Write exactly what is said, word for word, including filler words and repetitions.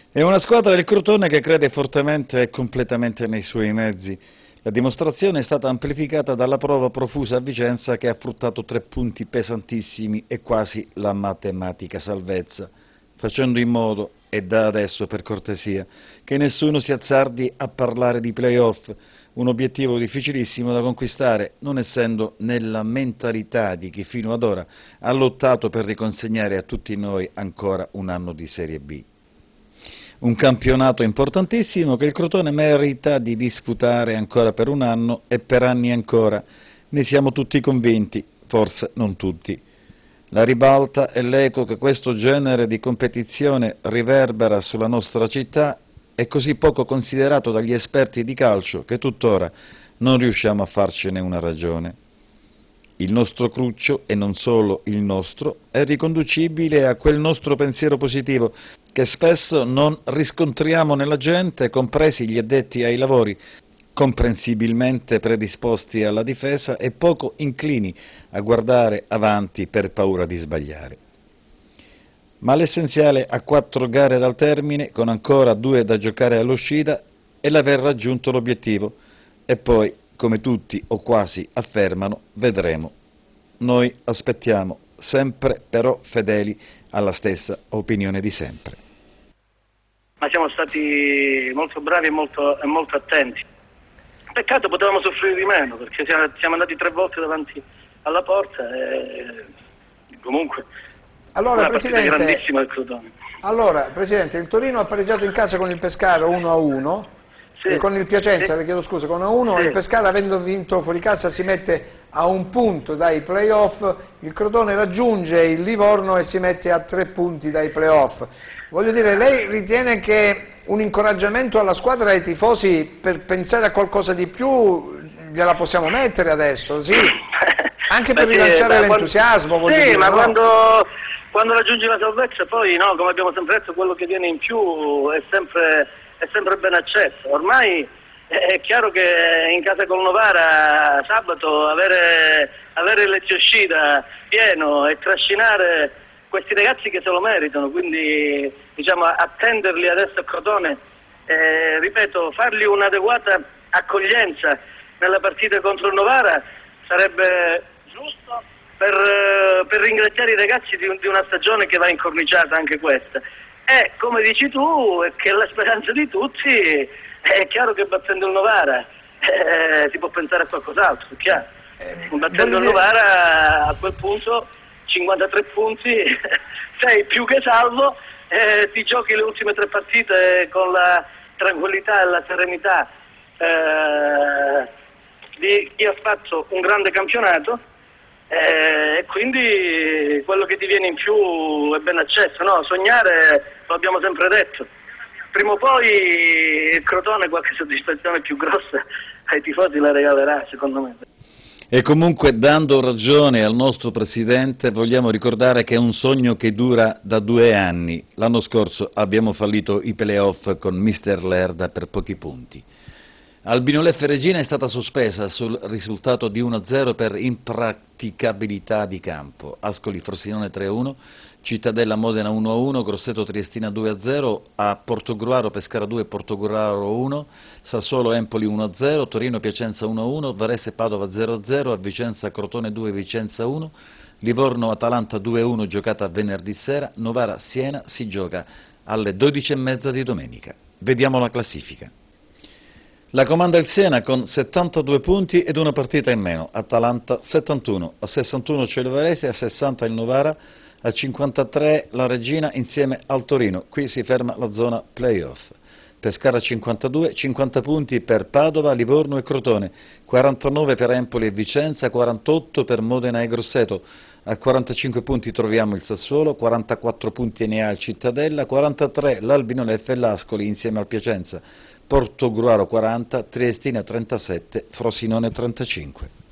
È una squadra del Crotone che crede fortemente e completamente nei suoi mezzi. La dimostrazione è stata amplificata dalla prova profusa a Vicenza, che ha fruttato tre punti pesantissimi e quasi la matematica salvezza, facendo in modo, e da adesso per cortesia, che nessuno si azzardi a parlare di play-off, un obiettivo difficilissimo da conquistare, non essendo nella mentalità di chi fino ad ora ha lottato per riconsegnare a tutti noi ancora un anno di Serie B. Un campionato importantissimo che il Crotone merita di disputare ancora per un anno e per anni ancora, ne siamo tutti convinti, forse non tutti. La ribalta e l'eco che questo genere di competizione riverbera sulla nostra città è così poco considerato dagli esperti di calcio che tuttora non riusciamo a farcene una ragione. Il nostro cruccio, e non solo il nostro, è riconducibile a quel nostro pensiero positivo che spesso non riscontriamo nella gente, compresi gli addetti ai lavori, comprensibilmente predisposti alla difesa e poco inclini a guardare avanti per paura di sbagliare. Ma l'essenziale a quattro gare dal termine, con ancora due da giocare all'uscita, è l'aver raggiunto l'obiettivo, e poi, come tutti o quasi affermano, vedremo. Noi aspettiamo, sempre però fedeli alla stessa opinione di sempre. Ma siamo stati molto bravi e molto, e molto attenti. Peccato potevamo soffrire di meno, perché siamo, siamo andati tre volte davanti alla porta e comunque allora, una partita grandissima del Crotone. Allora, Presidente, il Torino ha pareggiato in casa con il Pescara uno a uno. Sì, con il Piacenza, sì. Le chiedo scusa, con uno a uno, sì. Il Pescara, avendo vinto fuori casa, si mette a un punto dai play-off, il Crotone raggiunge il Livorno e si mette a tre punti dai play-off. Voglio dire, lei ritiene che un incoraggiamento alla squadra e ai tifosi per pensare a qualcosa di più gliela possiamo mettere adesso, sì? Anche per rilanciare l'entusiasmo, voglio sì, dire, ma no? quando, quando raggiungi la salvezza poi, no, come abbiamo sempre detto, quello che viene in più è sempre... è sempre ben accesso. Ormai è chiaro che in casa col Novara sabato avere, avere il letti uscita pieno e trascinare questi ragazzi che se lo meritano, quindi diciamo attenderli adesso a Crotone, eh, ripeto, fargli un'adeguata accoglienza nella partita contro il Novara sarebbe giusto per, per ringraziare i ragazzi di, di una stagione che va incorniciata anche questa. E come dici tu, che è la speranza di tutti, è chiaro che battendo il Novara eh, si può pensare a qualcos'altro, è chiaro. Eh, battendo il Novara a quel punto cinquantatré punti, sei più che salvo, eh, ti giochi le ultime tre partite con la tranquillità e la serenità eh, di chi ha fatto un grande campionato. E eh, quindi quello che ti viene in più è ben accesso, no? Sognare, lo abbiamo sempre detto, prima o poi il Crotone qualche soddisfazione più grossa ai tifosi la regalerà, secondo me. E comunque, dando ragione al nostro Presidente, vogliamo ricordare che è un sogno che dura da due anni. L'anno scorso abbiamo fallito i play-off con mister Lerda per pochi punti. Albino Leffe Regina è stata sospesa sul risultato di uno a zero per impraticabilità di campo. Ascoli Frosinone tre a uno, Cittadella Modena uno a uno, Grosseto Triestina due a zero, a Portogruaro Pescara due, Portogruaro uno, Sassuolo Empoli uno a zero, Torino Piacenza uno a uno, Varese Padova zero a zero, a Vicenza Crotone due, Vicenza uno, Livorno Atalanta due a uno giocata venerdì sera, Novara Siena si gioca alle dodici e mezza di domenica. Vediamo la classifica. La comanda il Siena con settantadue punti ed una partita in meno, Atalanta settantuno, a sessantuno c'è il Varese, a sessanta il Novara, a cinquantatré la Regina insieme al Torino, qui si ferma la zona play-off. Pescara cinquantadue, cinquanta punti per Padova, Livorno e Crotone, quarantanove per Empoli e Vicenza, quarantotto per Modena e Grosseto, a quarantacinque punti troviamo il Sassuolo, quarantaquattro punti ne ha il Cittadella, quarantatré l'Albino Leffe e l'Ascoli insieme al Piacenza, Portogruaro quaranta, Triestina trentasette, Frosinone trentacinque.